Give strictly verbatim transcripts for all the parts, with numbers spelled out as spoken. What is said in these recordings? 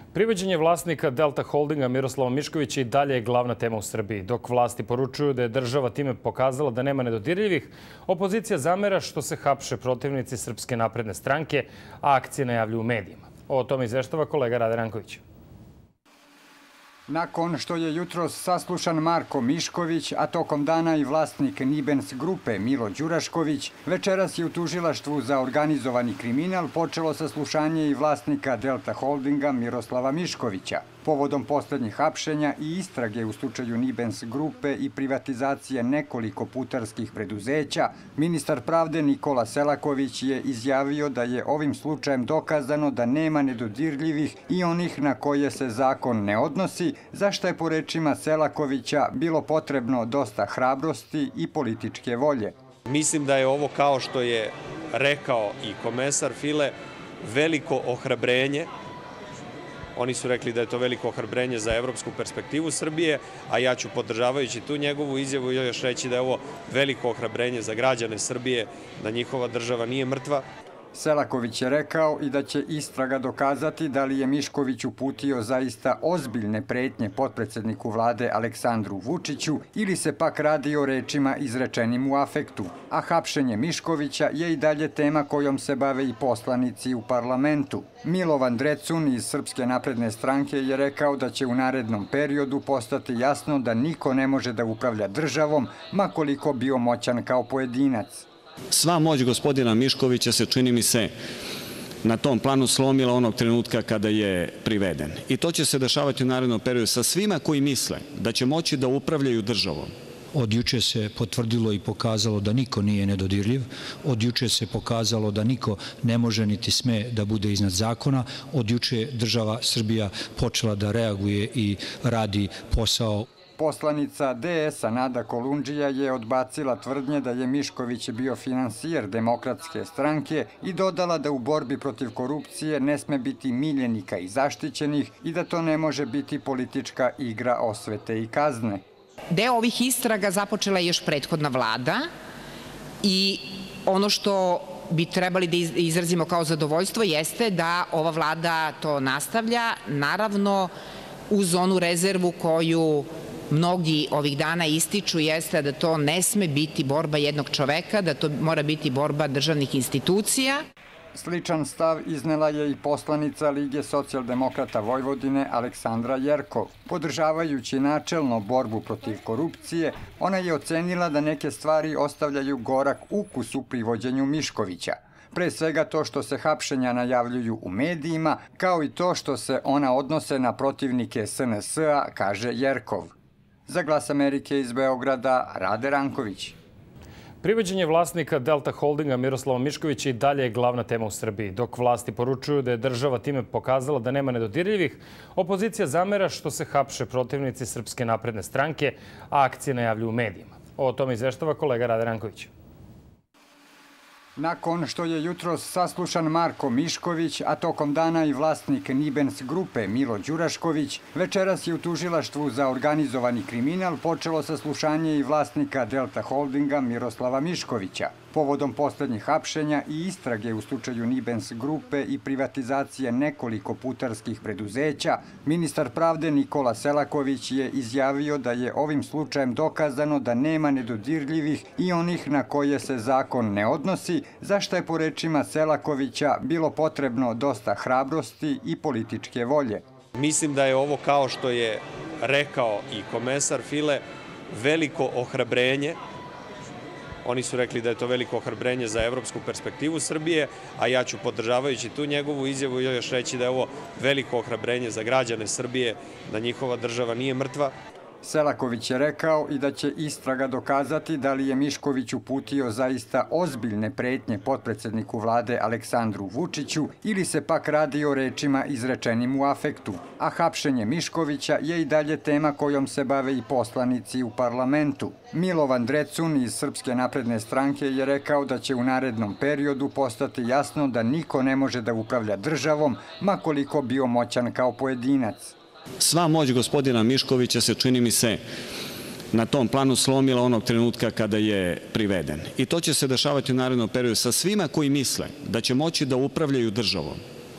Privođenje vlasnika Delta Holdinga Miroslava Miškovića i dalje je glavna tema u Srbiji. Dok vlasti poručuju da je država time pokazala da nema nedodirljivih, opozicija zamera što se hapše protivnici Srpske napredne stranke, a akcije najavljuju u medijima. O tome izveštava kolega Rade Ranković. Nakon što je jutros saslušan Marko Mišković, a tokom dana i vlasnik Nibens grupe Milo Đurašković, večeras je u tužilaštvu za organizovani kriminal počelo saslušanje i vlasnika Delta Holdinga Miroslava Miškovića. Povodom poslednjih hapšenja i istrage u slučaju Nibens grupe i privatizacije nekoliko putarskih preduzeća, ministar pravde Nikola Selaković je izjavio da je ovim slučajem dokazano da nema nedodirljivih i onih na koje se zakon ne odnosi, za što je po rečima Selakovića bilo potrebno dosta hrabrosti i političke volje. Mislim da je ovo, kao što je rekao i komesar File, veliko ohrabrenje. Oni su rekli da je to veliko ohrabrenje za evropsku perspektivu Srbije, a ja ću, podržavajući tu njegovu izjavu, još reći da je ovo veliko ohrabrenje za građane Srbije, da njihova država nije mrtva. Selaković je rekao i da će istraga dokazati da li je Mišković uputio zaista ozbiljne pretnje potpredsedniku vlade Aleksandru Vučiću ili se pak radi o rečima izrečenim u afektu. A hapšenje Miškovića je i dalje tema kojom se bave i poslanici u parlamentu. Milovan Drecun iz Srpske napredne stranke je rekao da će u narednom periodu postati jasno da niko ne može da upravlja državom, ma koliko bio moćan kao pojedinac. Sva moć gospodina Miškovića se, čini mi se, na tom planu slomila onog trenutka kada je priveden. I to će se dešavati u narednom periodu sa svima koji misle da će moći da upravljaju državom. Od juče se potvrdilo i pokazalo da niko nije nedodirljiv. Od juče se pokazalo da niko ne može niti sme da bude iznad zakona. Od juče država Srbija počela da reaguje i radi posao. Poslanica D S-a Nada Kolundžija je odbacila tvrdnje da je Mišković bio finansijer Demokratske stranke i dodala da u borbi protiv korupcije ne sme biti miljenika i zaštićenih i da to ne može biti politička igra osvete i kazne. Deo ovih istraga započela je još prethodna vlada i ono što bi trebali da izrazimo kao zadovoljstvo jeste da ova vlada to nastavlja, naravno uz onu rezervu koju mnogi ovih dana ističu, jeste da to ne sme biti borba jednog čoveka, da to mora biti borba državnih institucija. Sličan stav iznela je i poslanica Lige socijaldemokrata Vojvodine Aleksandra Jerkov. Podržavajući načelno borbu protiv korupcije, ona je ocenila da neke stvari ostavljaju gorak ukus u privođenju Miškovića. Pre svega to što se hapšenja najavljuju u medijima, kao i to što se ona odnose na protivnike S N S-a, kaže Jerkov. Za Glas Amerike iz Beograda, Rade Ranković. Privođenje vlasnika Delta Holdinga Miroslava Miškovića i dalje je glavna tema u Srbiji. Dok vlasti poručuju da je država time pokazala da nema nedodirljivih, opozicija zamera što se hapše protivnici Srpske napredne stranke, a akcije najavljuju u medijima. O tome izveštava kolega Rade Ranković. Nakon što je jutros saslušan Marko Mišković, a tokom dana i vlasnik Nibens grupe Milo Đurašković, večeras je u tužilaštvu za organizovani kriminal počelo saslušanje i vlasnika Delta Holdinga Miroslava Miškovića. Povodom poslednjih hapšenja i istrage u slučaju Nibens grupe i privatizacije nekoliko putarskih preduzeća, ministar pravde Nikola Selaković je izjavio da je ovim slučajem dokazano da nema nedodirljivih i onih na koje se zakon ne odnosi, za što je po rečima Selakovića bilo potrebno dosta hrabrosti i političke volje. Mislim da je ovo, kao što je rekao i komesar File, veliko ohrabrenje. Oni su rekli da je to veliko ohrabrenje za evropsku perspektivu Srbije, a ja ću, podržavajući tu njegovu izjavu, još reći da je ovo veliko ohrabrenje za građane Srbije, da njihova država nije mrtva. Selaković je rekao i da će istraga dokazati da li je Mišković uputio zaista ozbiljne pretnje potpredsedniku vlade Aleksandru Vučiću ili se pak radi o rečima izrečenim u afektu. A hapšenje Miškovića je i dalje tema kojom se bave i poslanici u parlamentu. Milovan Drecun iz Srpske napredne stranke je rekao da će u narednom periodu postati jasno da niko ne može da upravlja državom, ma koliko bio moćan kao pojedinac. Sva moć gospodina Miškovića se, čini mi se, na tom planu slomila onog trenutka kada je priveden. I to će se dešavati u narednom periodu sa svima koji misle da će moći da upravljaju državom.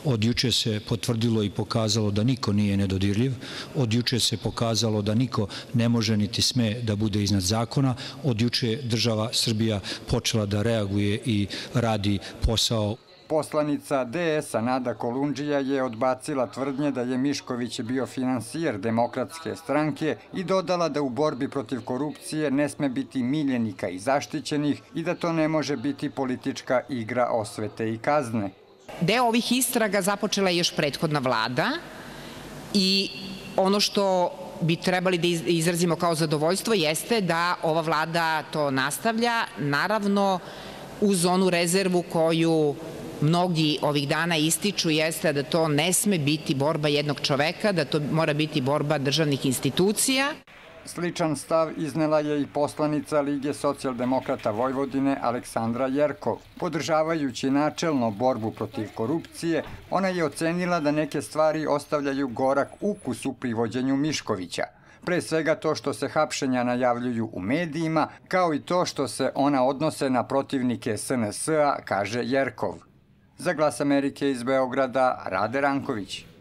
Od juče se potvrdilo i pokazalo da niko nije nedodirljiv. Od juče se pokazalo da niko ne može niti sme da bude iznad zakona. Od juče država Srbija počela da reaguje i radi posao. Poslanica D S-a Nada Kolundžija je odbacila tvrdnje da je Mišković bio finansijer Demokratske stranke i dodala da u borbi protiv korupcije ne sme biti miljenika i zaštićenih i da to ne može biti politička igra osvete i kazne. Deo ovih istraga započela je još prethodna vlada i ono što bi trebali da izrazimo kao zadovoljstvo jeste da ova vlada to nastavlja, naravno uz onu rezervu koju mnogi ovih dana ističu, jeste da to ne sme biti borba jednog čoveka, da to mora biti borba državnih institucija. Sličan stav iznela je i poslanica Lige socijaldemokrata Vojvodine Aleksandra Jerkov. Podržavajući načelno borbu protiv korupcije, ona je ocenila da neke stvari ostavljaju gorak ukus u privođenju Miškovića. Pre svega to što se hapšenja najavljuju u medijima, kao i to što se ona odnose na protivnike S N S-a, kaže Jerkov. Za Glas Amerike iz Beograda, Rade Ranković.